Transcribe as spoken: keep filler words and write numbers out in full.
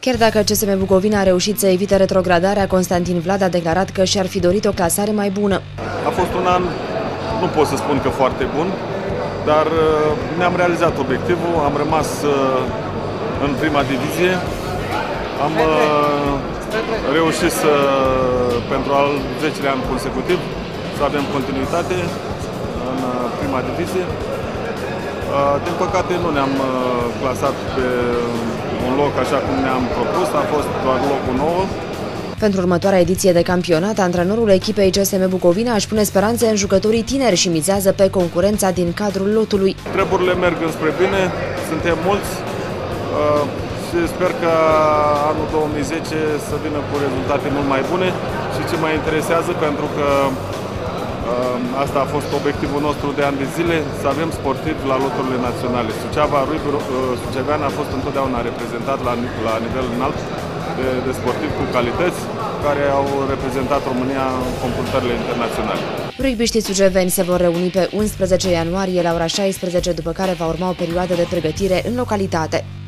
Chiar dacă C S M Bucovina a reușit să evite retrogradarea, Constantin Vlad a declarat că și-ar fi dorit o clasare mai bună. A fost un an, nu pot să spun că foarte bun, dar ne-am realizat obiectivul, am rămas în prima divizie, am reușit să, pentru al zecelea an consecutiv, să avem continuitate în prima divizie. Din păcate nu ne-am clasat pe un loc așa cum ne-am propus, a fost doar locul nouă. Pentru următoarea ediție de campionat, antrenorul echipei C S M Bucovina își pune speranțe în jucătorii tineri și mizează pe concurența din cadrul lotului. Treburile merg înspre bine, suntem mulți și sper că anul două mii zece să vină cu rezultate mult mai bune și ce mă interesează, pentru că asta a fost obiectivul nostru de ani de zile, să avem sportivi la loturile naționale. Suceava, Ruibu, Sucevean a fost întotdeauna reprezentat la, la nivel înalt de, de sportivi cu calități care au reprezentat România în completările internaționale. Rugbiștii suceveni se vor reuni pe unsprezece ianuarie la ora șaisprezece, după care va urma o perioadă de pregătire în localitate.